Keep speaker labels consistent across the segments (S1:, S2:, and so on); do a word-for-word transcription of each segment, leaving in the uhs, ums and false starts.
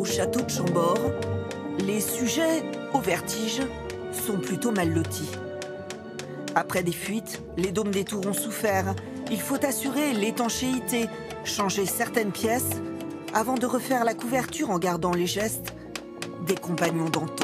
S1: château de Chambord, les sujets au vertige sont plutôt mal lotis. Après des fuites, les dômes des tours ont souffert. Il faut assurer l'étanchéité, changer certaines pièces, avant de refaire la couverture en gardant les gestes des compagnons d'antan.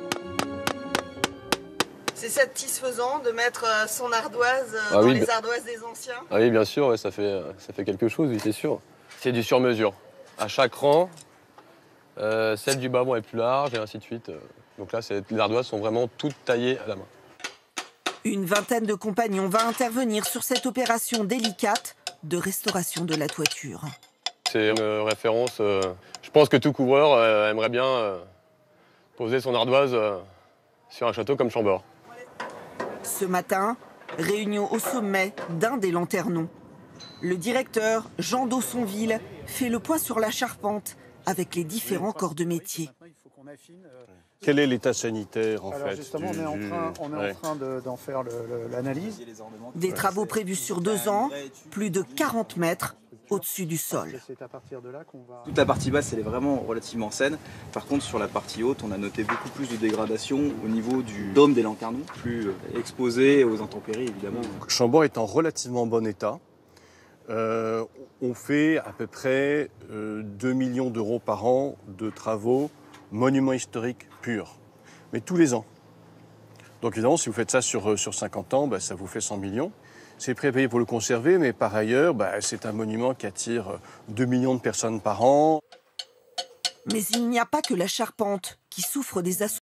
S2: C'est satisfaisant de mettre son ardoise
S3: ah
S2: dans
S3: oui,
S2: les
S3: bah...
S2: ardoises des anciens?
S3: Ah oui, bien sûr, ouais, ça, fait, ça fait quelque chose, oui, c'est sûr. C'est du sur-mesure. À chaque rang, euh, celle du bas vont être plus large et ainsi de suite. Donc là, les ardoises sont vraiment toutes taillées à la main.
S1: Une vingtaine de compagnons va intervenir sur cette opération délicate de restauration de la toiture.
S3: C'est une référence. Euh, je pense que tout couvreur euh, aimerait bien euh, poser son ardoise euh, sur un château comme Chambord.
S1: Ce matin, réunion au sommet d'un des lanternons. Le directeur, Jean Daussonville, fait le point sur la charpente avec les différents corps de métier.
S4: Quel est l'état sanitaire en
S5: Alors
S4: fait
S5: justement,
S4: du,
S5: on est en train, on est
S4: ouais.
S5: en train de, d'en faire l'analyse.
S1: Des travaux prévus sur deux ans, plus de quarante mètres au-dessus du sol.
S5: C'est à partir de là qu'on va...
S6: Toute la partie basse, elle est vraiment relativement saine. Par contre, sur la partie haute, on a noté beaucoup plus de dégradation au niveau du dôme des lanternons, plus exposé aux intempéries évidemment.
S4: Chambord est en relativement bon état. Euh, on fait à peu près euh, deux millions d'euros par an de travaux monuments historiques purs, mais tous les ans. Donc évidemment, si vous faites ça sur, sur cinquante ans, bah, ça vous fait cent millions. C'est prêt à payer pour le conserver, mais par ailleurs, bah, c'est un monument qui attire deux millions de personnes par an.
S1: Mais il n'y a pas que la charpente qui souffre des assauts.